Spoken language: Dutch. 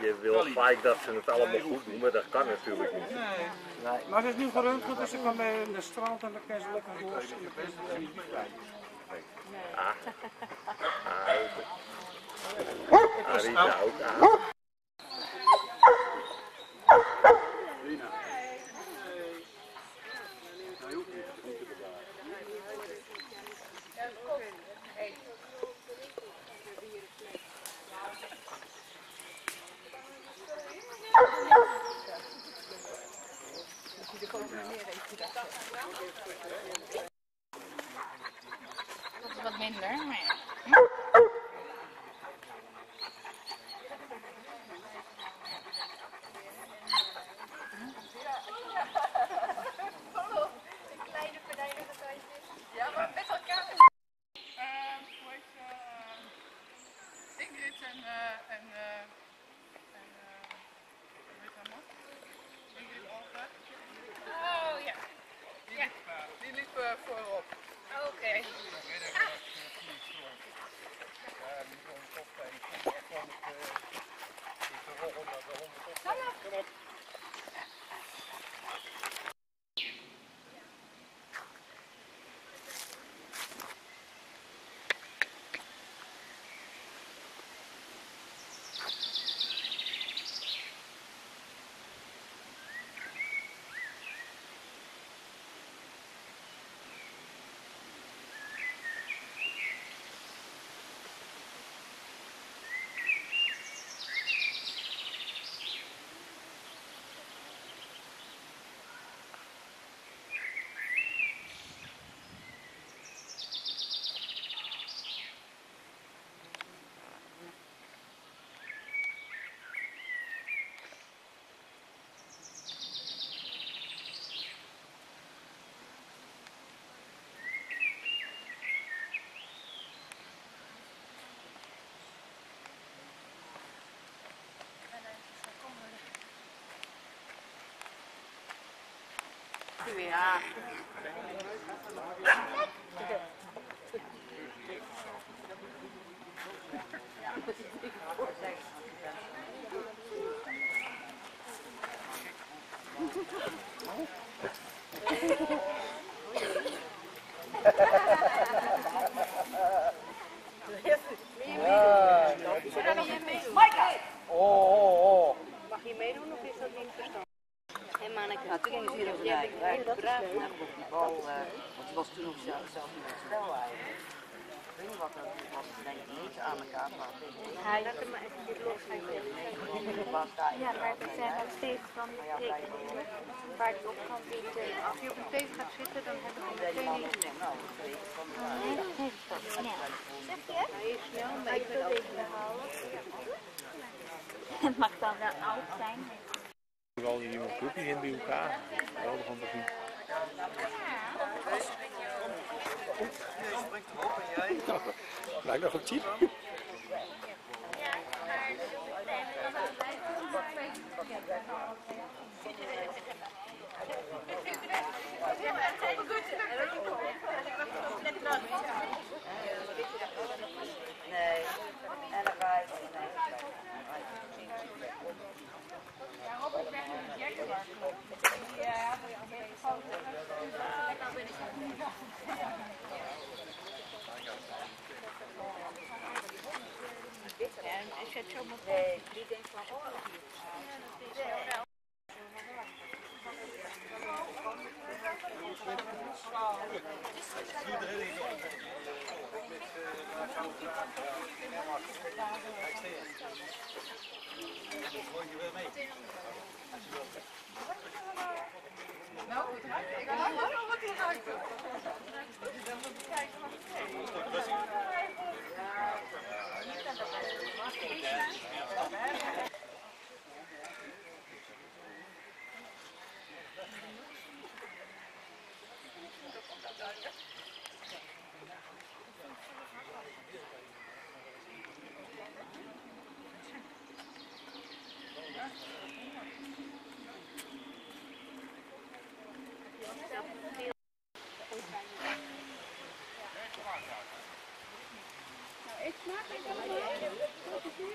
je wil vaak dat ze het allemaal goed doen, maar dat kan natuurlijk niet. Nee. Maar het is nu geröntgend, dus ik kan bij de strand en dan kan ze lekker los en dan kan ze niet kwijt. Arita ook. Dat is wat minder, maar ja. Kleine verdijnige tuintjes. Ja, maar met elkaar. Ingrid en Ingrid Olga. Oh ja. Die liep voorop. Oké. Ja. Mag je meedoen of is dat niet verstandig? Nou, toen ging het hier over de braaf op die bal, want die was toen nog zelf in het spel eigenlijk. Ik weet niet wat dat was, denk ik niet aan elkaar van. Laat hem maar even los. Ja, maar we zijn nog steeds van de tekeningen. Waar het op kan zitten. Als je op een teef gaat zitten, dan hebben we meteen niet. Nee, dat is toch snel. Zeg je? Hij is snel, maar ik wil ook houden. Het mag dan wel oud zijn. Al die jonge clubjes in bij elkaar. Geweldig om te zien. Lijkt nog een type. Nee, en dan ga je. Is het zo meteen? Nee, die denkt van, oh, Nou, het ruikt. Ik ga wel wat hier ruiken. Dan moet je kijken wat het is. Ik smaak het allemaal.